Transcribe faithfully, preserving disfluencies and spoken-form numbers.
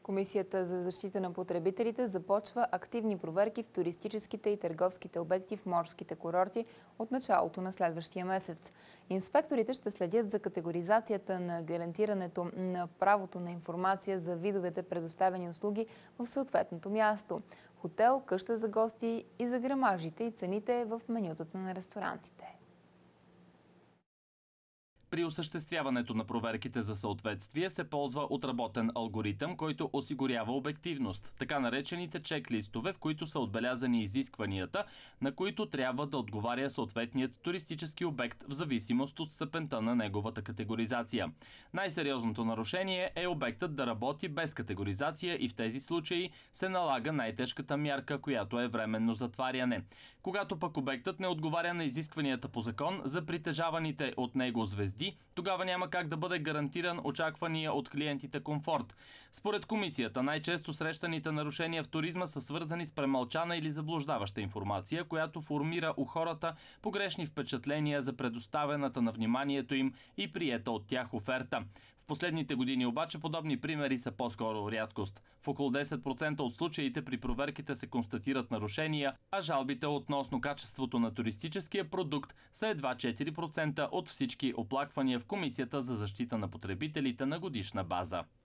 Комисията за защита на потребителите започва активни проверки в туристическите и търговските обекти в морските курорти от началото на следващия месец. Инспекторите ще следят за категоризацията на гарантирането на правото на информация за видовете предоставени услуги в съответното място – хотел, къща за гости и за грамажите и цените в менютата на ресторантите. При осъществяването на проверките за съответствие се ползва отработен алгоритъм, който осигурява обективност, така наречените чек-листове, в които са отбелязани изискванията, на които трябва да отговаря съответният туристически обект в зависимост от степента на неговата категоризация. Най-сериозното нарушение е обектът да работи без категоризация и в тези случаи се налага най-тежката мярка, която е временно затваряне. Когато пък обектът не отговаря на изискванията по закон за притежаваните от него звезди, тогава няма как да бъде гарантиран очаквания от клиентите комфорт. Според комисията, най-често срещаните нарушения в туризма са свързани с премълчана или заблуждаваща информация, която формира у хората погрешни впечатления за предоставената на вниманието им и приета от тях оферта. В последните години обаче подобни примери са по-скоро рядкост. В около десет процента от случаите при проверките се констатират нарушения, а жалбите относно качеството на туристическия продукт са едва четири процента от всички оплаквания в Комисията за защита на потребителите на годишна база.